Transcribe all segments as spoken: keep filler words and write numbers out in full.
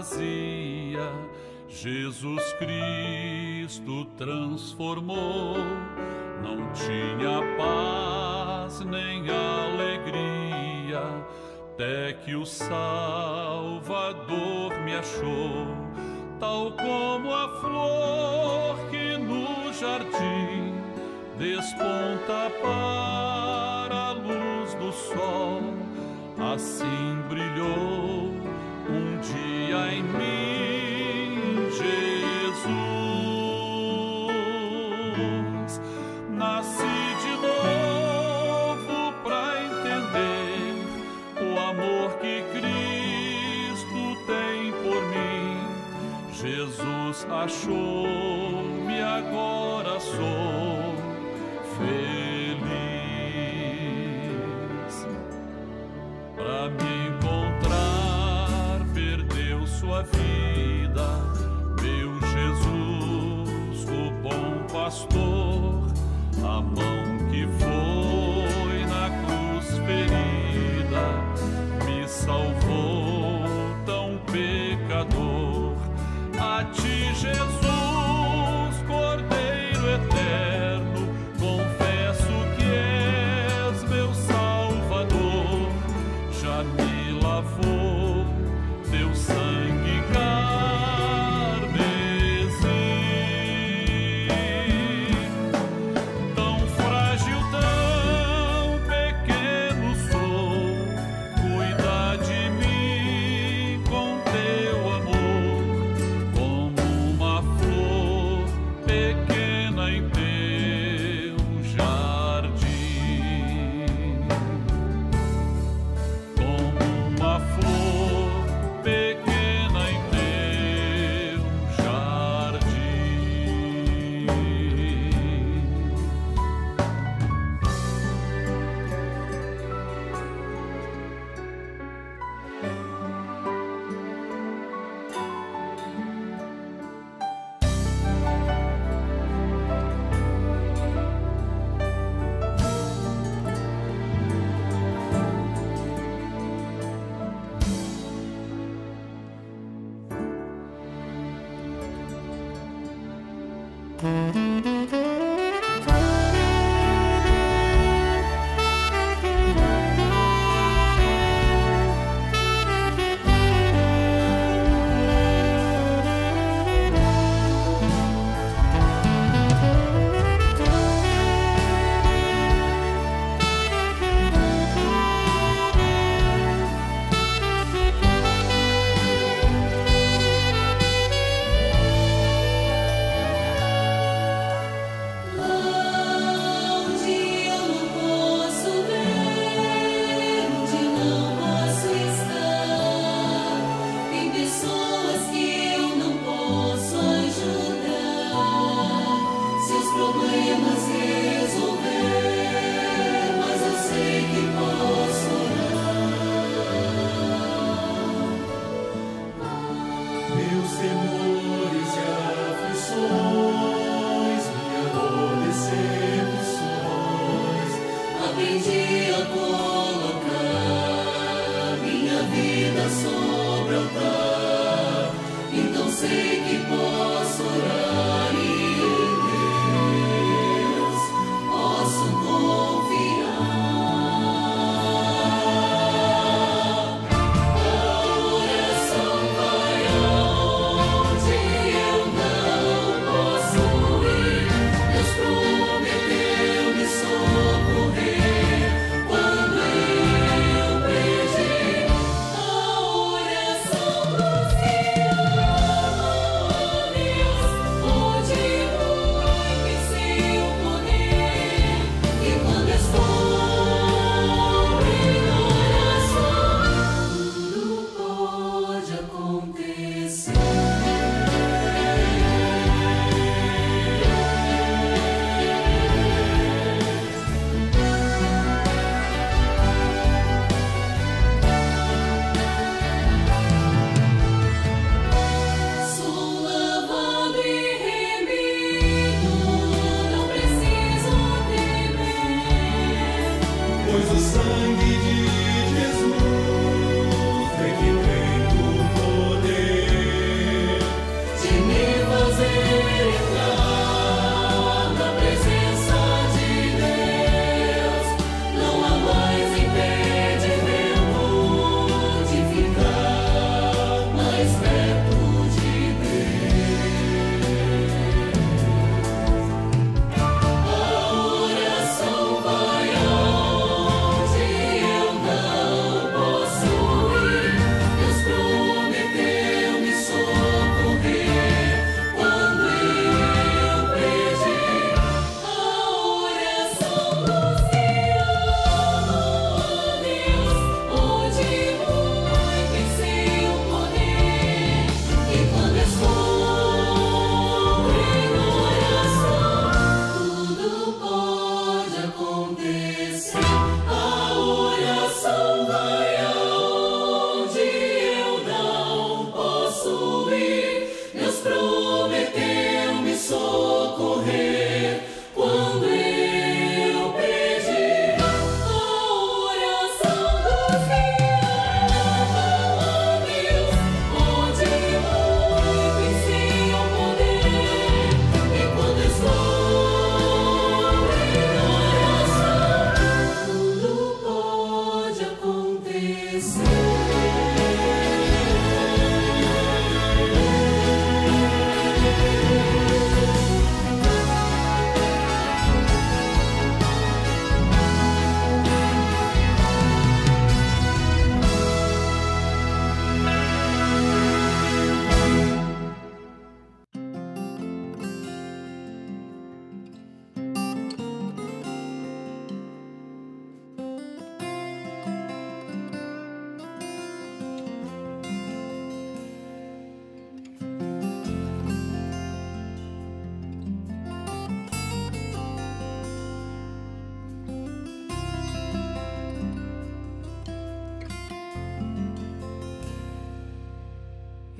vazia, Jesus Cristo transformou. Não tinha paz nem alegria, até que o Salvador me achou. Tal como a flor que no jardim desponta para a luz do sol, assim brilhou um dia em mim Jesus. Nasci de novo para entender o amor que Cristo tem por mim. Jesus achou-me, agora sou feliz. Para me encontrar, perdeu sua vida, meu Jesus, o bom pastor, a mão que foi na cruz ferida, me salvou tão pecador. A ti, Jesus, Cordeiro eterno, confesso que és meu Salvador. Já me lavou teu sangue carmesim. Tão frágil, tão pequeno sou, cuida de mim com teu amor, como uma flor pequena em teu jardim. Como uma flor pequena em teu jardim.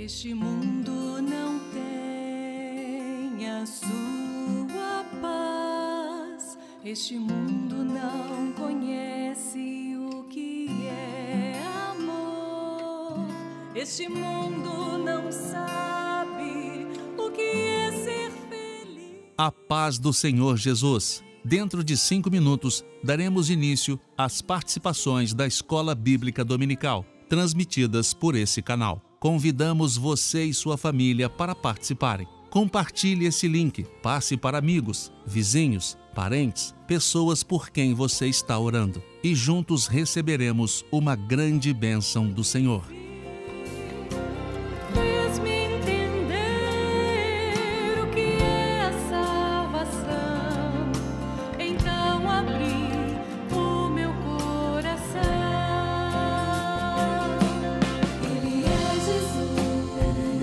Este mundo não tem a sua paz. Este mundo não conhece o que é amor. Este mundo não sabe o que é ser feliz. A paz do Senhor Jesus. Dentro de cinco minutos, daremos início às participações da Escola Bíblica Dominical, transmitidas por esse canal. Convidamos você e sua família para participarem. Compartilhe esse link, passe para amigos, vizinhos, parentes, pessoas por quem você está orando. E juntos receberemos uma grande bênção do Senhor. Fez-me entender o que é a salvação. Então abri o meu coração. Ele é Jesus,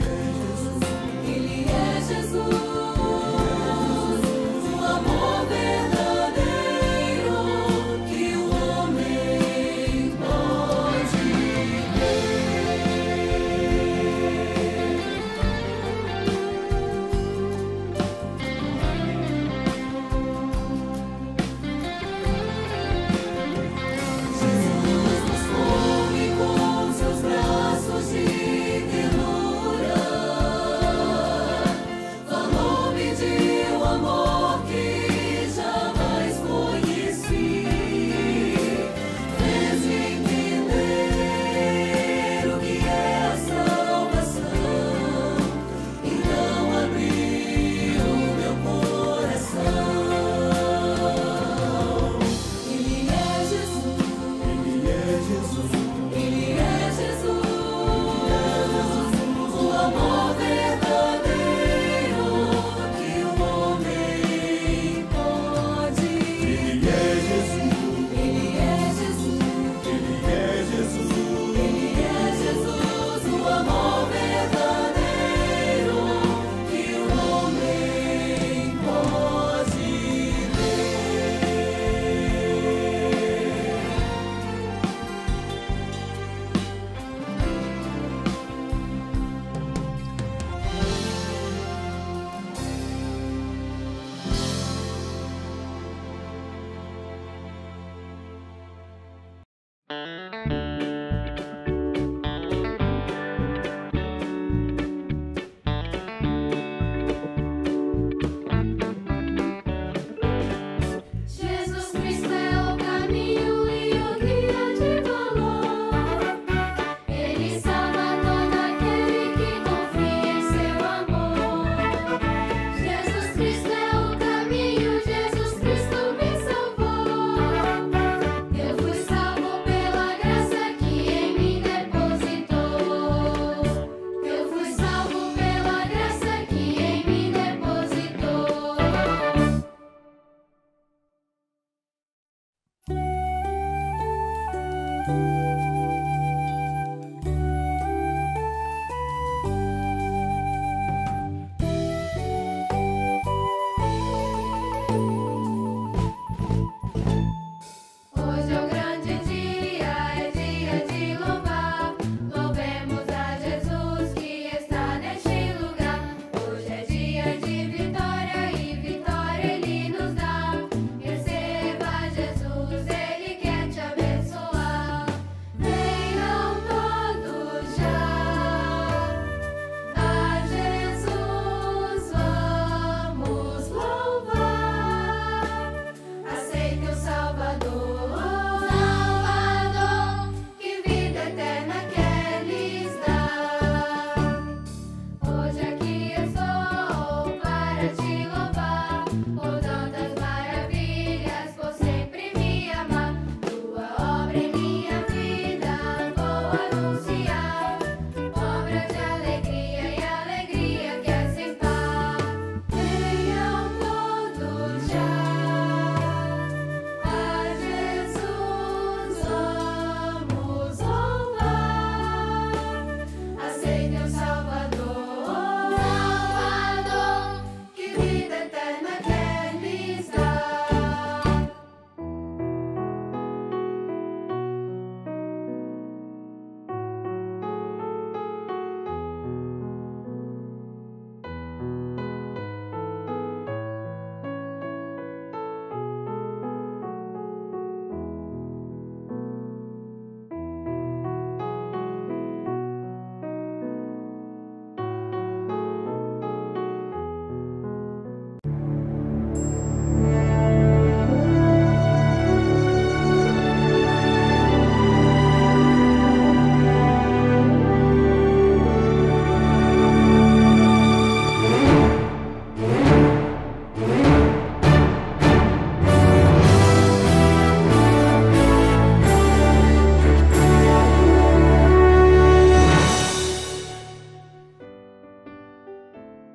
Ele é Jesus, o amor verdadeiro que o homem pode ter.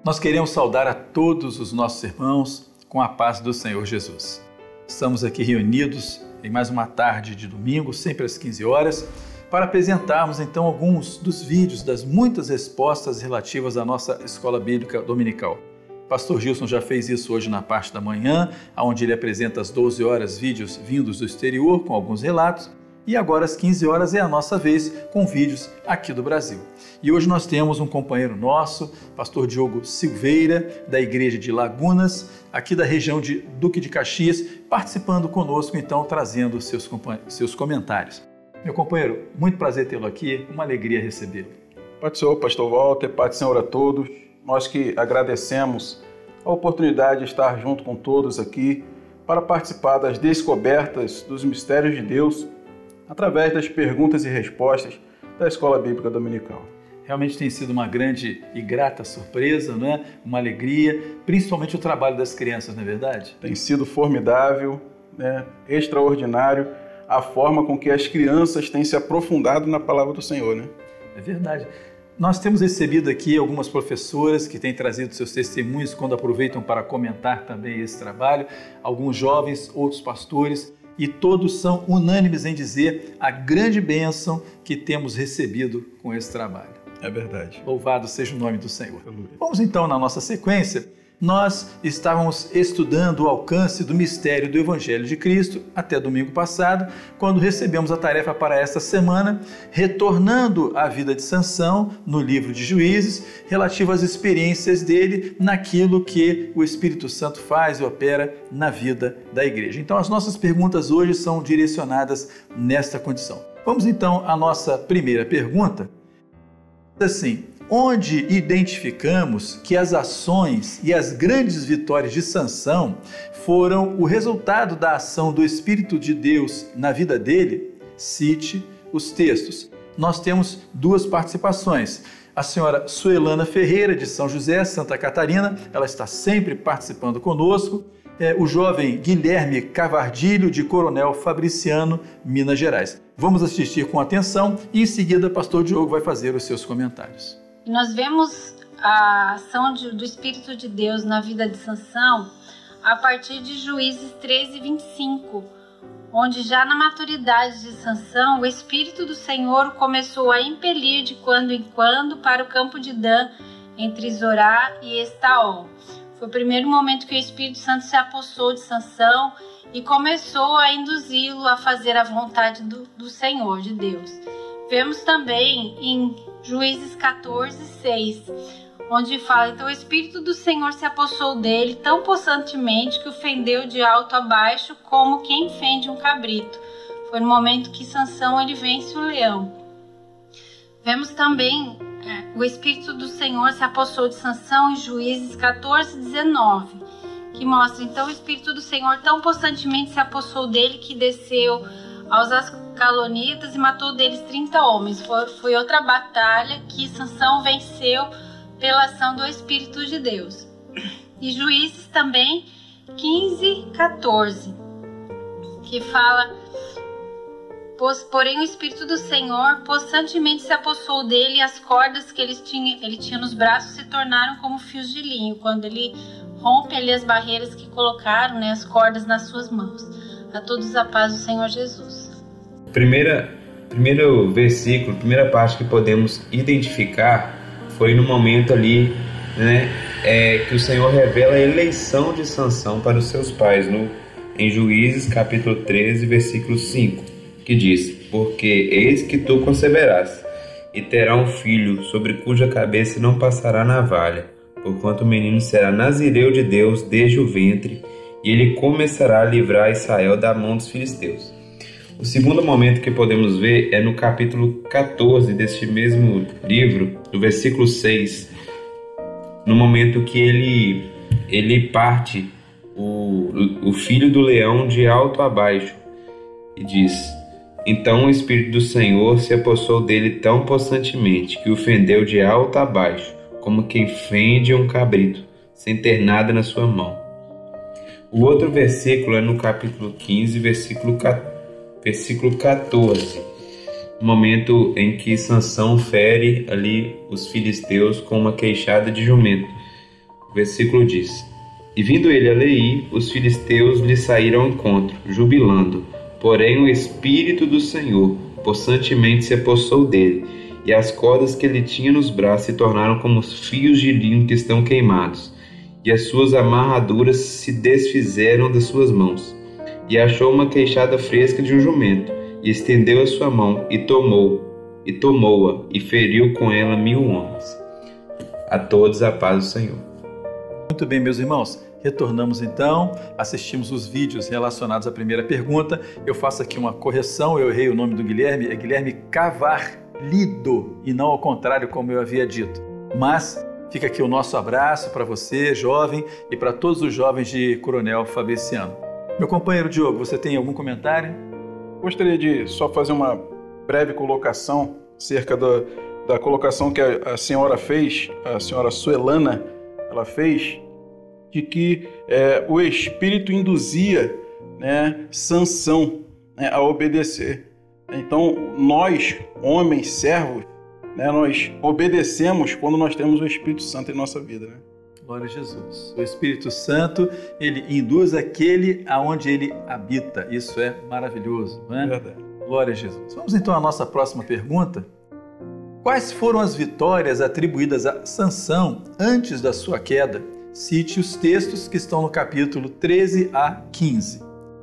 Nós queremos saudar a todos os nossos irmãos com a paz do Senhor Jesus. Estamos aqui reunidos em mais uma tarde de domingo, sempre às quinze horas, para apresentarmos então alguns dos vídeos das muitas respostas relativas à nossa Escola Bíblica Dominical. Pastor Gilson já fez isso hoje na parte da manhã, onde ele apresenta às doze horas vídeos vindos do exterior com alguns relatos. E agora às quinze horas é a nossa vez com vídeos aqui do Brasil. E hoje nós temos um companheiro nosso, pastor Diogo Silveira, da igreja de Lagunas, aqui da região de Duque de Caxias, participando conosco, então, trazendo seus, seus comentários. Meu companheiro, muito prazer tê-lo aqui, uma alegria recebê-lo. Pai do Senhor, pastor Walter, Pai do Senhor a todos, nós que agradecemos a oportunidade de estar junto com todos aqui para participar das descobertas dos mistérios de Deus através das perguntas e respostas da Escola Bíblica Dominical. Realmente tem sido uma grande e grata surpresa, não é? Uma alegria, principalmente o trabalho das crianças, não é verdade? Tem sido formidável, né? Extraordinário a forma com que as crianças têm se aprofundado na palavra do Senhor, né? É verdade. Nós temos recebido aqui algumas professoras que têm trazido seus testemunhos quando aproveitam para comentar também esse trabalho, alguns jovens, outros pastores, e todos são unânimes em dizer a grande bênção que temos recebido com esse trabalho. É verdade. Louvado seja o nome do Senhor. Aleluia. Vamos então na nossa sequência. Nós estávamos estudando o alcance do mistério do Evangelho de Cristo até domingo passado, quando recebemos a tarefa para esta semana, retornando à vida de Sansão no livro de Juízes, relativo às experiências dele naquilo que o Espírito Santo faz e opera na vida da igreja. Então as nossas perguntas hoje são direcionadas nesta condição. Vamos então à nossa primeira pergunta. Assim, onde identificamos que as ações e as grandes vitórias de Sansão foram o resultado da ação do Espírito de Deus na vida dele, cite os textos. Nós temos duas participações. A senhora Suelana Ferreira, de São José, Santa Catarina, ela está sempre participando conosco. É, o jovem Guilherme Cavardilho, de Coronel Fabriciano, Minas Gerais. Vamos assistir com atenção e em seguida o pastor Diogo vai fazer os seus comentários. Nós vemos a ação de, do Espírito de Deus na vida de Sansão a partir de Juízes treze, vinte e cinco, onde já na maturidade de Sansão, o Espírito do Senhor começou a impelir de quando em quando para o campo de Dan, entre Zorá e Estaol. Foi o primeiro momento que o Espírito Santo se apossou de Sansão e começou a induzi-lo a fazer a vontade do, do Senhor, de Deus. Vemos também em Juízes quatorze, seis, onde fala: então o Espírito do Senhor se apossou dele tão possantemente que o fendeu de alto a baixo como quem fende um cabrito. Foi no momento que Sansão ele vence o leão. Vemos também é, o Espírito do Senhor se apossou de Sansão em Juízes quatorze, dezenove, que mostra então o Espírito do Senhor tão possantemente se apossou dele que desceu aos Ascalonitas e matou deles trinta homens. Foi, foi outra batalha que Sansão venceu pela ação do Espírito de Deus. E Juízes também quinze, quatorze, que fala: pois, porém o Espírito do Senhor possantemente se apossou dele e as cordas que ele tinha, ele tinha nos braços se tornaram como fios de linho, quando ele rompe ali as barreiras que colocaram, né, as cordas nas suas mãos. A todos a paz do Senhor Jesus. Primeira, primeiro versículo, primeira parte que podemos identificar foi no momento ali, né, é, que o Senhor revela a eleição de Sansão para os seus pais, no, em Juízes capítulo treze, versículo cinco, que diz: porque eis que tu conceberás e terá um filho, sobre cuja cabeça não passará navalha, porquanto o menino será nazireu de Deus desde o ventre, e ele começará a livrar Israel da mão dos filisteus. O segundo momento que podemos ver é no capítulo quatorze deste mesmo livro, no versículo seis, no momento que ele, ele parte o, o filho do leão de alto a baixo, e diz: então o Espírito do Senhor se apossou dele tão possantemente que o fendeu de alto a baixo, como quem fende um cabrito, sem ter nada na sua mão. O outro versículo é no capítulo quinze, versículo quatorze, no momento em que Sansão fere ali os filisteus com uma queixada de jumento. O versículo diz: E vindo ele a Leí, os filisteus lhe saíram ao encontro, jubilando. Porém o Espírito do Senhor possantemente se apossou dele, e as cordas que ele tinha nos braços se tornaram como os fios de linho que estão queimados, e as suas amarraduras se desfizeram das suas mãos. E achou uma queixada fresca de um jumento, e estendeu a sua mão, e tomou, e tomou-a, e feriu com ela mil homens. A todos a paz do Senhor. Muito bem, meus irmãos. Retornamos então, assistimos os vídeos relacionados à primeira pergunta. Eu faço aqui uma correção, eu errei o nome do Guilherme, é Guilherme Cavarlido, e não ao contrário como eu havia dito. Mas fica aqui o nosso abraço para você, jovem, e para todos os jovens de Coronel Fabriciano. Meu companheiro Diogo, você tem algum comentário? Gostaria de só fazer uma breve colocação acerca da, da colocação que a, a senhora fez, a senhora Suelana, ela fez, de que é, o Espírito induzia, né, Sansão, né, a obedecer. Então, nós, homens, servos, né, nós obedecemos quando nós temos o Espírito Santo em nossa vida. Né? Glória a Jesus. O Espírito Santo, ele induz aquele aonde ele habita. Isso é maravilhoso, não é? Verdade. Glória a Jesus. Vamos então à nossa próxima pergunta. Quais foram as vitórias atribuídas a Sansão antes da sua queda? Cite os textos que estão no capítulo treze a quinze.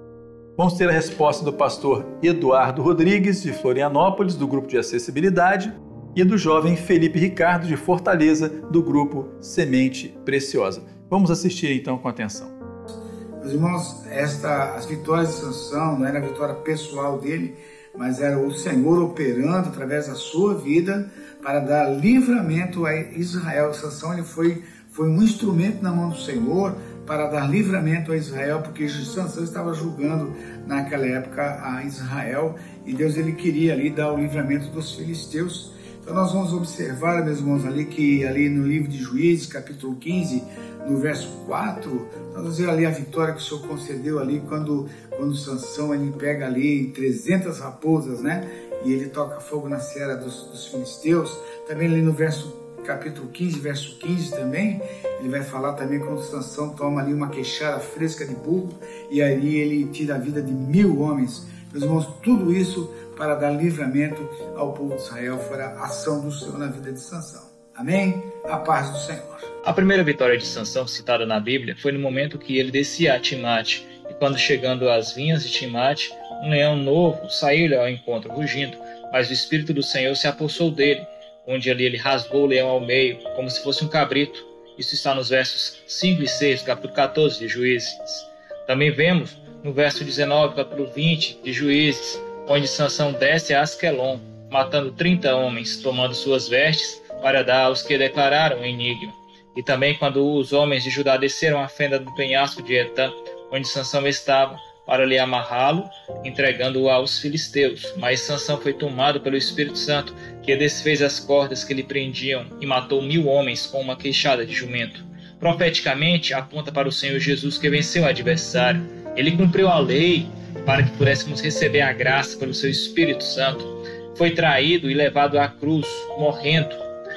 Vamos ter a resposta do pastor Eduardo Rodrigues, de Florianópolis, do grupo de acessibilidade, e do jovem Felipe Ricardo, de Fortaleza, do grupo Semente Preciosa. Vamos assistir então com atenção. Meus irmãos, esta, as vitórias de Sansão não era a vitória pessoal dele, mas era o Senhor operando através da sua vida para dar livramento a Israel. Sansão ele foi, foi um instrumento na mão do Senhor para dar livramento a Israel, porque Sansão estava julgando naquela época a Israel, e Deus ele queria ali dar o livramento dos filisteus. Então nós vamos observar, meus irmãos, ali que ali no livro de Juízes, capítulo quinze, no verso quatro, nós vamos ver ali a vitória que o Senhor concedeu ali quando, quando Sansão ele pega ali trezentas raposas, né? E ele toca fogo na cera dos, dos filisteus. Também ali no verso capítulo quinze, verso quinze também, ele vai falar também quando Sansão toma ali uma queixada fresca de burro, e aí ele tira a vida de mil homens. Meus irmãos, tudo isso para dar livramento ao povo de Israel, foi a ação do Senhor na vida de Sansão. Amém? A paz do Senhor. A primeira vitória de Sansão citada na Bíblia foi no momento que ele descia a Timate, e quando chegando às vinhas de Timate, um leão novo saiu-lhe ao encontro rugindo, mas o Espírito do Senhor se apossou dele, onde ali ele rasgou o leão ao meio, como se fosse um cabrito. Isso está nos versos cinco e seis do capítulo catorze de Juízes. Também vemos no verso dezenove do capítulo vinte de Juízes, onde Sansão desce a Asquelon, matando trinta homens, tomando suas vestes para dar aos que declararam o enigma. E também quando os homens de Judá desceram a fenda do penhasco de Etã, onde Sansão estava, para lhe amarrá-lo, entregando-o aos filisteus. Mas Sansão foi tomado pelo Espírito Santo, que desfez as cordas que lhe prendiam e matou mil homens com uma queixada de jumento. Profeticamente, aponta para o Senhor Jesus, que venceu o adversário. Ele cumpriu a lei para que pudéssemos receber a graça pelo seu Espírito Santo. Foi traído e levado à cruz, morrendo.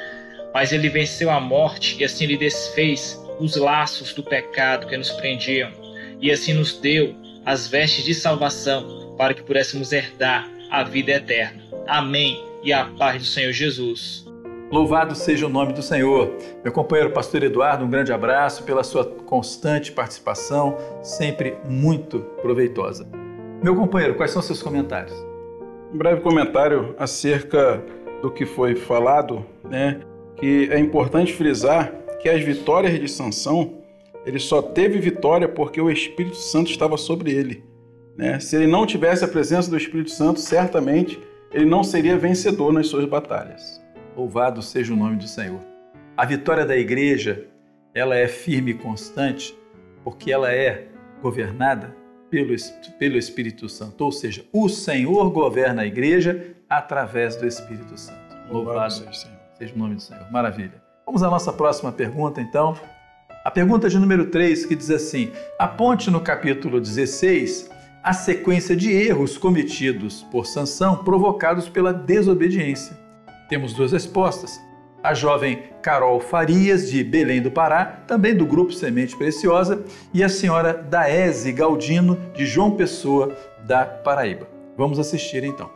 Mas ele venceu a morte e assim ele desfez os laços do pecado que nos prendiam. E assim nos deu as vestes de salvação para que pudéssemos herdar a vida eterna. Amém. E a paz do Senhor Jesus. Louvado seja o nome do Senhor. Meu companheiro pastor Eduardo, um grande abraço pela sua constante participação, sempre muito proveitosa. Meu companheiro, quais são seus comentários? Um breve comentário acerca do que foi falado, né? Que é importante frisar que as vitórias de Sansão, ele só teve vitória porque o Espírito Santo estava sobre ele, né? Se ele não tivesse a presença do Espírito Santo, certamente ele não seria vencedor nas suas batalhas. Louvado seja o nome do Senhor. A vitória da igreja, ela é firme e constante porque ela é governada pelo, pelo Espírito Santo. Ou seja, o Senhor governa a igreja através do Espírito Santo. Louvado, Louvado seja, Senhor. seja o nome do Senhor. Maravilha. Vamos à nossa próxima pergunta, então. A pergunta de número três, que diz assim: aponte no capítulo dezesseis a sequência de erros cometidos por Sansão provocados pela desobediência. Temos duas respostas. a jovem Carol Farias, de Belém do Pará, também do Grupo Semente Preciosa, e a senhora Daese Galdino, de João Pessoa, da Paraíba. Vamos assistir então.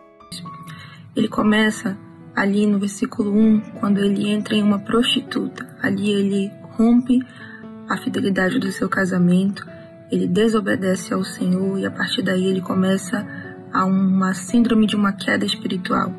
Ele começa ali no versículo um, quando ele entra em uma prostituta. Ali ele rompe a fidelidade do seu casamento, ele desobedece ao Senhor e a partir daí ele começa a uma síndrome de uma queda espiritual.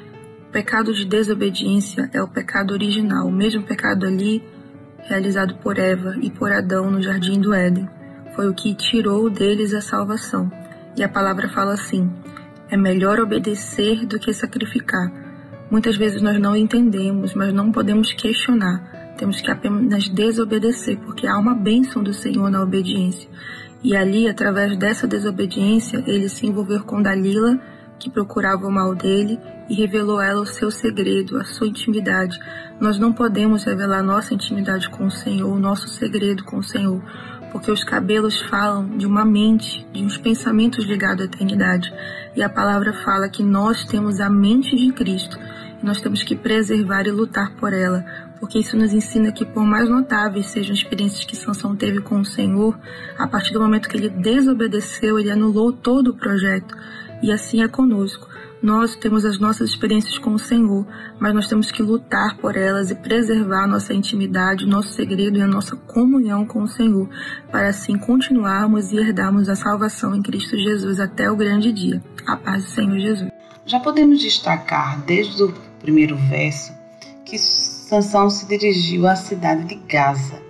O pecado de desobediência é o pecado original, o mesmo pecado ali realizado por Eva e por Adão no Jardim do Éden. Foi o que tirou deles a salvação. E a palavra fala assim: é melhor obedecer do que sacrificar. Muitas vezes nós não entendemos, mas não podemos questionar. Temos que apenas desobedecer, porque há uma bênção do Senhor na obediência. E ali, através dessa desobediência, ele se envolveu com Dalila, que procurava o mal dele, e revelou a ela o seu segredo, a sua intimidade. Nós não podemos revelar nossa intimidade com o Senhor, o nosso segredo com o Senhor, porque os cabelos falam de uma mente, de uns pensamentos ligados à eternidade. E a palavra fala que nós temos a mente de Cristo, e nós temos que preservar e lutar por ela, porque isso nos ensina que, por mais notáveis sejam as experiências que Sansão teve com o Senhor, a partir do momento que ele desobedeceu, ele anulou todo o projeto. E assim é conosco. Nós temos as nossas experiências com o Senhor, mas nós temos que lutar por elas e preservar a nossa intimidade, o nosso segredo e a nossa comunhão com o Senhor, para assim continuarmos e herdarmos a salvação em Cristo Jesus até o grande dia. A paz do Senhor Jesus. Já podemos destacar, desde o primeiro verso, que Sansão se dirigiu à cidade de Gaza.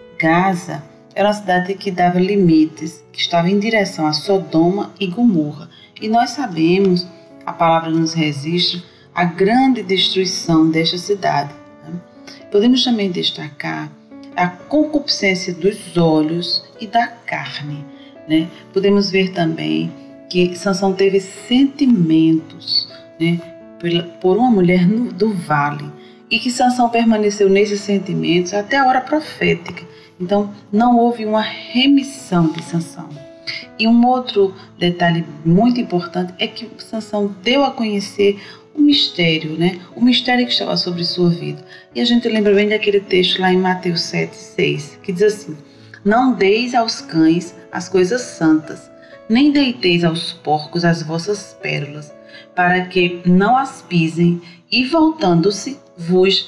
Gaza era uma cidade que dava limites, que estava em direção a Sodoma e Gomorra. E nós sabemos, a palavra nos registra, a grande destruição desta cidade. Né? Podemos também destacar a concupiscência dos olhos e da carne. Né? Podemos ver também que Sansão teve sentimentos, né, por uma mulher no, do vale, e que Sansão permaneceu nesses sentimentos até a hora profética. Então, não houve uma remissão de Sansão. E um outro detalhe muito importante é que Sansão deu a conhecer o mistério, né? O mistério que estava sobre sua vida. E a gente lembra bem daquele texto lá em Mateus sete, seis, que diz assim: não deis aos cães as coisas santas, nem deiteis aos porcos as vossas pérolas, para que não as pisem e, voltando-se, vos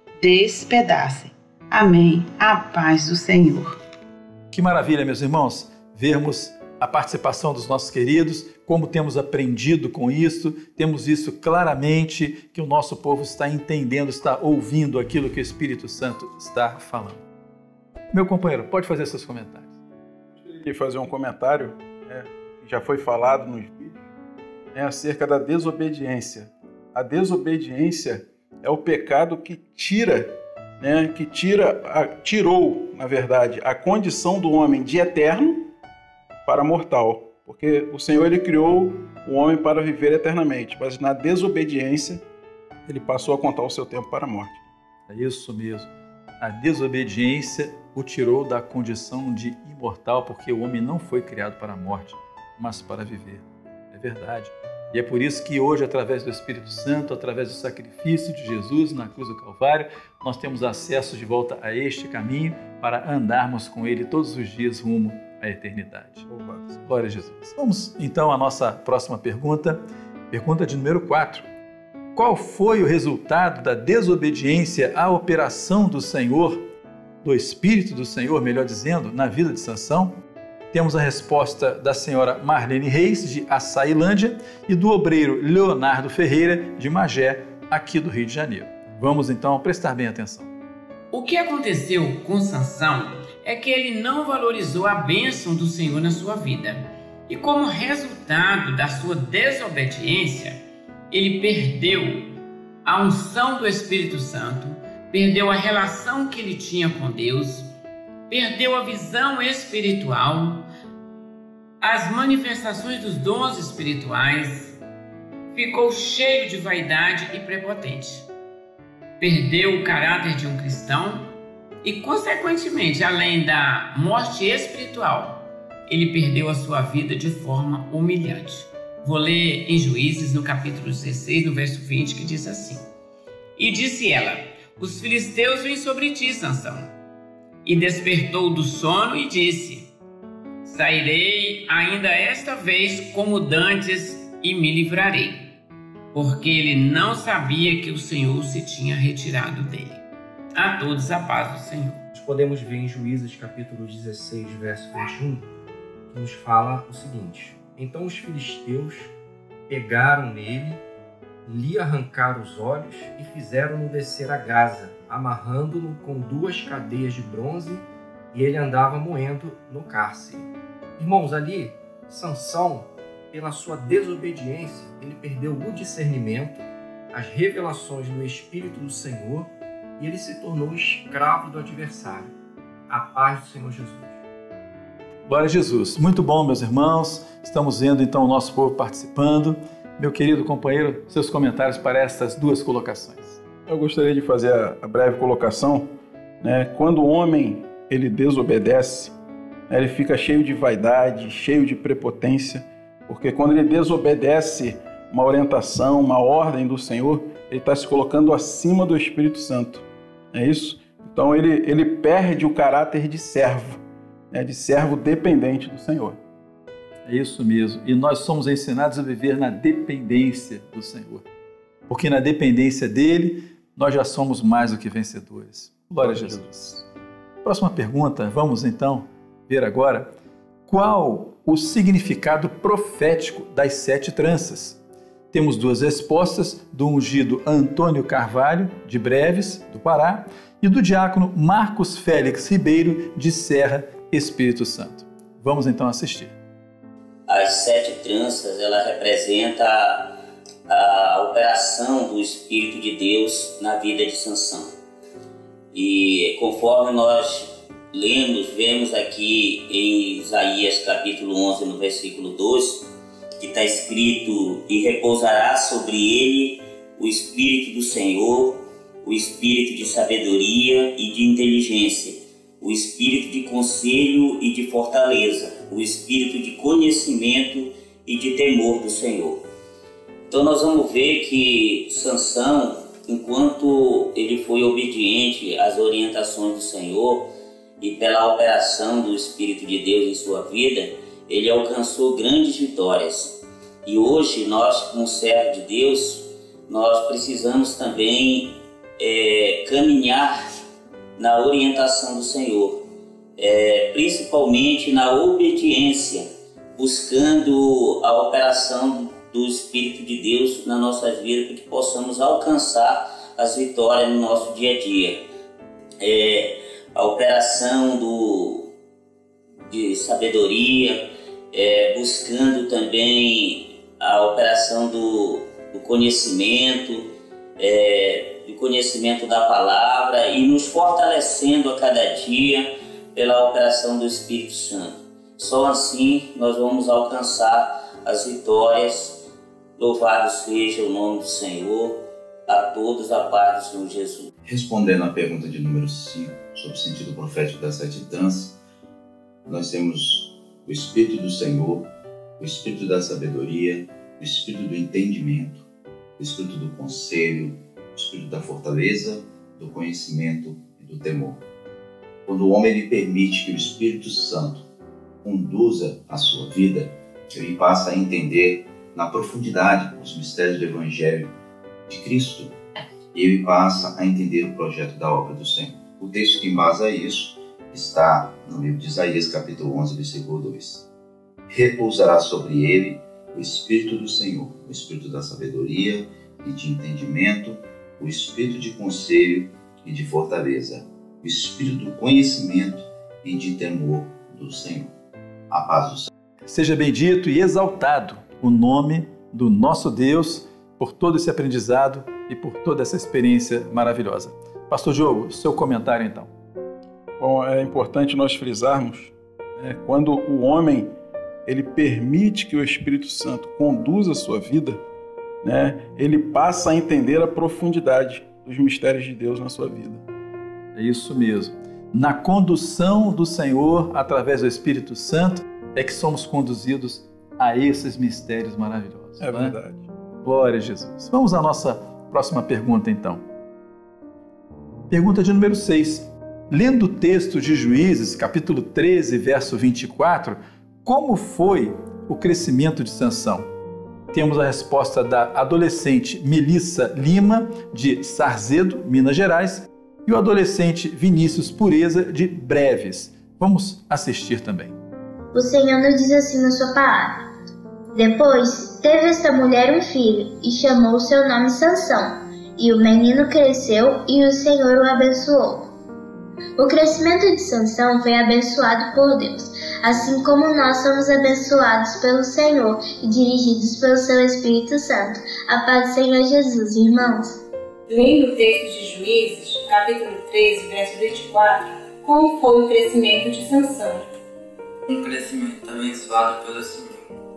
despedacem. Amém. A paz do Senhor. Que maravilha, meus irmãos, vermos a participação dos nossos queridos, como temos aprendido com isso, temos visto claramente que o nosso povo está entendendo, está ouvindo aquilo que o Espírito Santo está falando. Meu companheiro, pode fazer seus comentários. Eu queria fazer um comentário, né, que já foi falado nos vídeos, é acerca da desobediência. A desobediência é o pecado que tira, né, que tira, a, tirou, na verdade, a condição do homem de eterno para mortal, porque o Senhor ele criou o homem para viver eternamente, mas na desobediência ele passou a contar o seu tempo para a morte. É isso mesmo. A desobediência o tirou da condição de imortal, porque o homem não foi criado para a morte, mas para viver. É verdade. E é por isso que hoje, através do Espírito Santo, através do sacrifício de Jesus na cruz do Calvário, nós temos acesso de volta a este caminho para andarmos com Ele todos os dias rumo à eternidade. Glória a Jesus. Vamos então à nossa próxima pergunta. Pergunta de número quatro. Qual foi o resultado da desobediência à operação do Senhor, do Espírito do Senhor, melhor dizendo, na vida de Sansão? Temos a resposta da senhora Marlene Reis, de Açailândia, e do obreiro Leonardo Ferreira, de Magé, aqui do Rio de Janeiro. Vamos então prestar bem atenção. O que aconteceu com Sansão é que ele não valorizou a bênção do Senhor na sua vida. E como resultado da sua desobediência, ele perdeu a unção do Espírito Santo, perdeu a relação que ele tinha com Deus, perdeu a visão espiritual, as manifestações dos dons espirituais, ficou cheio de vaidade e prepotente. Perdeu o caráter de um cristão e, consequentemente, além da morte espiritual, ele perdeu a sua vida de forma humilhante. Vou ler em Juízes, no capítulo dezesseis, no verso vinte, que diz assim: E disse ela: os filisteus vêm sobre ti, Sansão. E despertou do sono e disse: sairei ainda esta vez como dantes e me livrarei. Porque ele não sabia que o Senhor se tinha retirado dele. A todos a paz do Senhor. Nós podemos ver em Juízes capítulo dezesseis, verso vinte e um, que nos fala o seguinte: então os filisteus pegaram nele, lhe arrancaram os olhos e fizeram-no descer a Gaza, amarrando-no com duas cadeias de bronze, e ele andava moendo no cárcere. Irmãos, ali, Sansão, pela sua desobediência, ele perdeu o discernimento, as revelações do Espírito do Senhor, e ele se tornou escravo do adversário. A paz do Senhor Jesus. Glória a Jesus. Muito bom, meus irmãos. Estamos vendo então o nosso povo participando. Meu querido companheiro, seus comentários para estas duas colocações. Eu gostaria de fazer a breve colocação, né? Quando o homem ele desobedece, né, ele fica cheio de vaidade, cheio de prepotência, porque quando ele desobedece uma orientação, uma ordem do Senhor, ele está se colocando acima do Espírito Santo. É isso? Então ele, ele perde o caráter de servo, né, de servo dependente do Senhor. É isso mesmo. E nós somos ensinados a viver na dependência do Senhor. Porque na dependência dele, nós já somos mais do que vencedores. Glória a Jesus. Próxima pergunta, vamos então ver agora qual o significado profético das sete tranças. Temos duas respostas do ungido Antônio Carvalho, de Breves, do Pará, e do diácono Marcos Félix Ribeiro, de Serra, Espírito Santo. Vamos então assistir. As sete tranças, ela representa a, a operação do Espírito de Deus na vida de Sansão. E conforme nós lemos, vemos aqui em Isaías capítulo onze, no versículo doze, que está escrito: e repousará sobre ele o Espírito do Senhor, o Espírito de sabedoria e de inteligência, o Espírito de conselho e de fortaleza, o Espírito de conhecimento e de temor do Senhor. Então nós vamos ver que Sansão, enquanto ele foi obediente às orientações do Senhor e pela operação do Espírito de Deus em sua vida, ele alcançou grandes vitórias. E hoje nós, como servos de Deus, nós precisamos também é, caminhar na orientação do Senhor, é, principalmente na obediência, buscando a operação do Espírito de Deus na nossa vida, para que possamos alcançar as vitórias no nosso dia a dia. É, a operação do, de sabedoria, é, buscando também a operação do, do conhecimento, é, do conhecimento da palavra, e nos fortalecendo a cada dia pela operação do Espírito Santo. Só assim nós vamos alcançar as vitórias. Louvado seja o nome do Senhor. A todos a paz do Senhor Jesus. Respondendo à pergunta de número cinco, sobre o sentido profético das sete tranças, nós temos o Espírito do Senhor, o Espírito da sabedoria, o Espírito do entendimento, o Espírito do conselho, o Espírito da fortaleza, do conhecimento e do temor. Quando o homem ele permite que o Espírito Santo conduza a sua vida, ele passa a entender na profundidade os mistérios do Evangelho de Cristo. E ele passa a entender o projeto da obra do Senhor. O texto que embasa isso está no livro de Isaías, capítulo onze, versículo dois. Repousará sobre ele o Espírito do Senhor, o Espírito da sabedoria e de entendimento, o Espírito de conselho e de fortaleza, o Espírito do conhecimento e de temor do Senhor. A paz do Senhor. Seja bendito e exaltado o nome do nosso Deus por todo esse aprendizado e por toda essa experiência maravilhosa. Pastor Diogo, seu comentário então. Bom, é importante nós frisarmos, né, quando o homem ele permite que o Espírito Santo conduza a sua vida, né, ele passa a entender a profundidade dos mistérios de Deus na sua vida. É isso mesmo. Na condução do Senhor, através do Espírito Santo, é que somos conduzidos a esses mistérios maravilhosos. É, né? Verdade. Glória a Jesus. Vamos à nossa próxima pergunta, então. Pergunta de número seis. Lendo o texto de Juízes, capítulo treze, verso vinte e quatro, como foi o crescimento de Sansão? Temos a resposta da adolescente Melissa Lima, de Sarzedo, Minas Gerais, e o adolescente Vinícius Pureza, de Breves. Vamos assistir também. O Senhor nos diz assim na sua palavra. Depois, teve esta mulher um filho, e chamou seu nome Sansão. E o menino cresceu, e o Senhor o abençoou. O crescimento de Sansão foi abençoado por Deus, assim como nós somos abençoados pelo Senhor e dirigidos pelo seu Espírito Santo. A paz do Senhor Jesus, irmãos. Lendo o texto de Juízes, capítulo treze, verso vinte e quatro, como foi o crescimento de Sansão? Um crescimento abençoado pelo Senhor.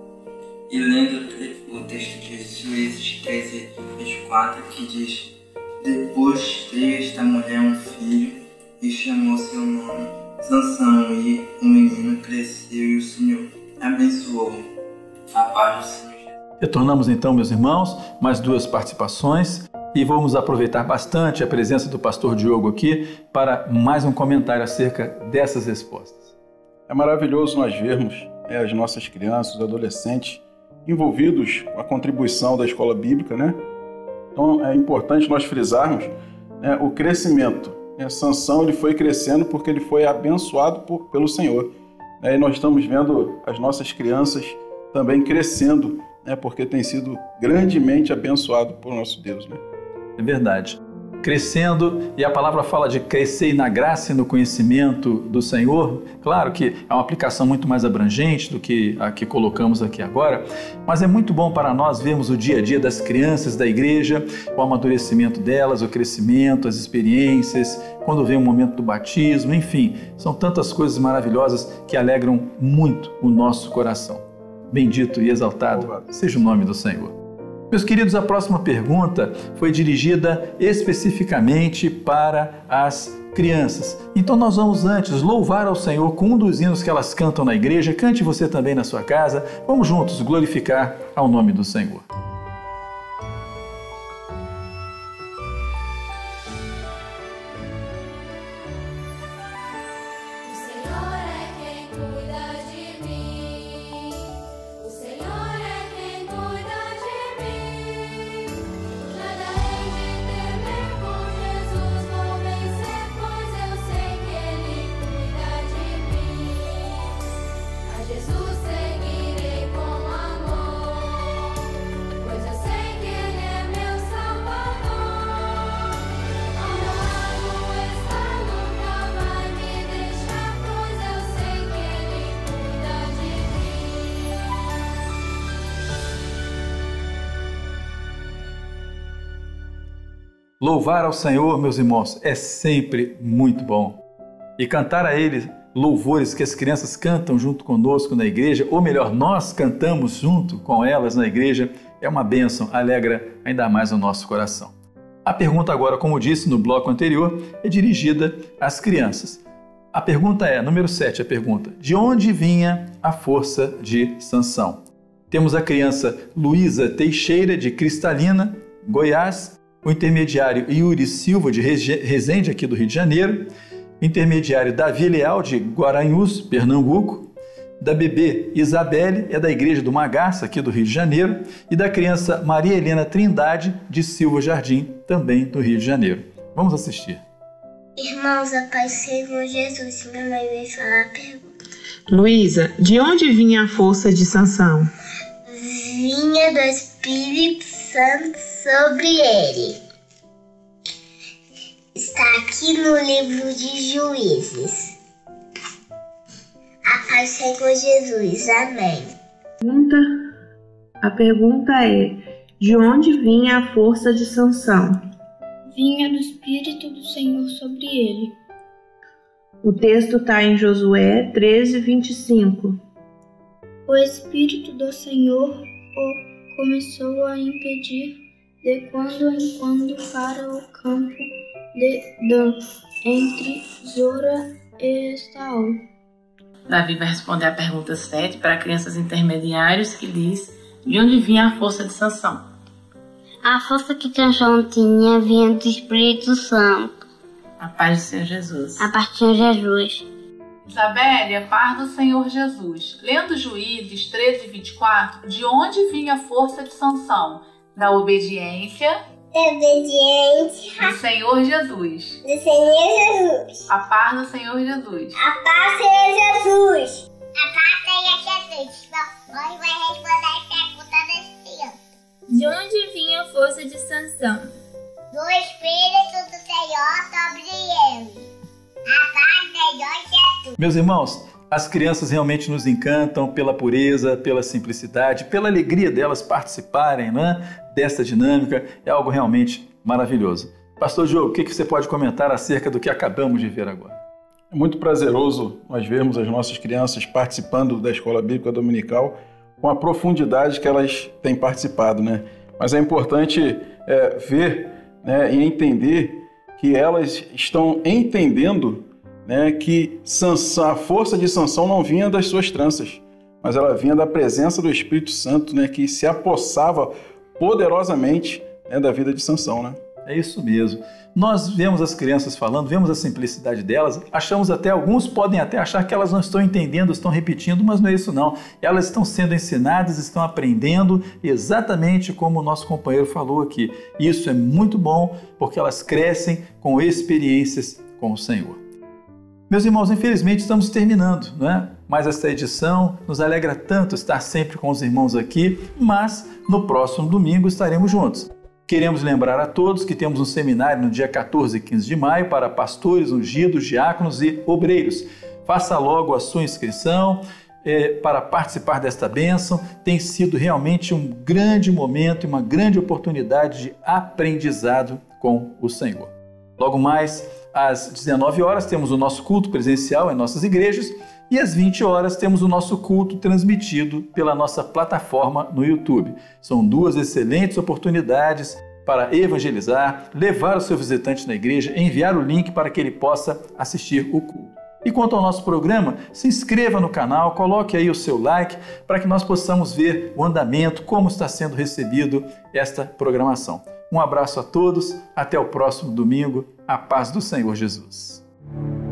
E lendo o texto de Juízes treze, vinte e quatro, que diz: depois teve esta mulher um filho, e chamou seu nome Sansão, e o menino cresceu, e o Senhor abençoou. A paz do Senhor. Retornamos então, meus irmãos, mais duas participações, e vamos aproveitar bastante a presença do pastor Diogo aqui para mais um comentário acerca dessas respostas. É maravilhoso nós vermos é, as nossas crianças, os adolescentes envolvidos com a contribuição da escola bíblica, né? Então é importante nós frisarmos né, o crescimento. É, Sansão ele foi crescendo porque ele foi abençoado por, pelo Senhor. É, e nós estamos vendo as nossas crianças também crescendo, né, porque tem sido grandemente abençoado por nosso Deus. Né? É verdade. Crescendo, e a palavra fala de crescer na graça e no conhecimento do Senhor. Claro que é uma aplicação muito mais abrangente do que a que colocamos aqui agora, mas é muito bom para nós vermos o dia a dia das crianças da igreja, o amadurecimento delas, o crescimento, as experiências, quando vem o momento do batismo, enfim, são tantas coisas maravilhosas que alegram muito o nosso coração. Bendito e exaltado seja o nome do Senhor. Meus queridos, a próxima pergunta foi dirigida especificamente para as crianças. Então nós vamos antes louvar ao Senhor com um dos hinos que elas cantam na igreja. Cante você também na sua casa. Vamos juntos glorificar ao nome do Senhor. Louvar ao Senhor, meus irmãos, é sempre muito bom. E cantar a Ele louvores que as crianças cantam junto conosco na igreja, ou melhor, nós cantamos junto com elas na igreja, é uma bênção, alegra ainda mais o nosso coração. A pergunta agora, como disse no bloco anterior, é dirigida às crianças. A pergunta é, número sete, a pergunta: de onde vinha a força de Sansão? Temos a criança Luísa Teixeira, de Cristalina, Goiás, o intermediário Yuri Silva, de Resende, aqui do Rio de Janeiro, o intermediário Davi Leal, de Guaranhus, Pernambuco, da bebê Isabelle, é da Igreja do Magaça, aqui do Rio de Janeiro, e da criança Maria Helena Trindade, de Silva Jardim, também do Rio de Janeiro. Vamos assistir. Irmãos, a paz do Senhor Jesus, minha mãe veio falar a pergunta. Luísa, de onde vinha a força de Sansão? Vinha do Espírito Santo sobre ele. Está aqui no livro de Juízes. A paz do Senhor Jesus. Amém. Pergunta, a pergunta é: de onde vinha a força de Sansão? Vinha do Espírito do Senhor sobre ele. O texto está em Josué treze, vinte e cinco. O Espírito do Senhor o começou a impedir de quando em quando para o campo de Dan, entre Zora e Estaol. Davi vai responder a pergunta sete para crianças intermediárias, que diz: de onde vinha a força de Sansão? A força que Sansão tinha vinha do Espírito Santo. A paz do Senhor Jesus. A paz do Senhor Jesus. Isabelle, a paz do Senhor Jesus. Lendo Juízes treze, vinte e quatro, de onde vinha a força de Sansão? Da obediência... Obediência. Do Senhor Jesus. Do Senhor Jesus. A paz do Senhor Jesus. A paz do Senhor Jesus. A paz do Senhor Jesus. Mamãe vai responder a pergunta desse ano. De onde vinha a força de Sansão? Do Espírito do Senhor sobre ele. A paz do Senhor Jesus. Meus irmãos, as crianças realmente nos encantam pela pureza, pela simplicidade, pela alegria delas participarem, né, dessa dinâmica. É algo realmente maravilhoso. Pastor Diogo, o que você pode comentar acerca do que acabamos de ver agora? É muito prazeroso nós vermos as nossas crianças participando da Escola Bíblica Dominical com a profundidade que elas têm participado, né? Mas é importante é, ver, né, e entender que elas estão entendendo, né, que Sansão, a força de Sansão não vinha das suas tranças, mas ela vinha da presença do Espírito Santo, né, que se apossava poderosamente, né, da vida de Sansão, né? É isso mesmo. Nós vemos as crianças falando, vemos a simplicidade delas, achamos até, alguns podem até achar que elas não estão entendendo, estão repetindo, mas não é isso não. Elas estão sendo ensinadas, estão aprendendo exatamente como o nosso companheiro falou aqui. Isso é muito bom, porque elas crescem com experiências com o Senhor. Meus irmãos, infelizmente estamos terminando, né? Mas esta edição nos alegra tanto estar sempre com os irmãos aqui, mas no próximo domingo estaremos juntos. Queremos lembrar a todos que temos um seminário no dia quatorze e quinze de maio para pastores, ungidos, diáconos e obreiros. Faça logo a sua inscrição é, para participar desta bênção. Tem sido realmente um grande momento e uma grande oportunidade de aprendizado com o Senhor. Logo mais, às dezenove horas, temos o nosso culto presencial em nossas igrejas e às vinte horas temos o nosso culto transmitido pela nossa plataforma no YouTube. São duas excelentes oportunidades para evangelizar, levar o seu visitante na igreja, enviar o link para que ele possa assistir o culto. E quanto ao nosso programa, se inscreva no canal, coloque aí o seu like para que nós possamos ver o andamento, como está sendo recebido esta programação. Um abraço a todos, até o próximo domingo, a paz do Senhor Jesus.